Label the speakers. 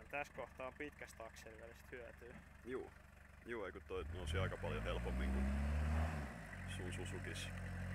Speaker 1: tässä kohtaa on pitkästä akselivälistä hyötyä.
Speaker 2: Juu, ei kun toi nousi aika paljon helpommin kuin sun Suzukis.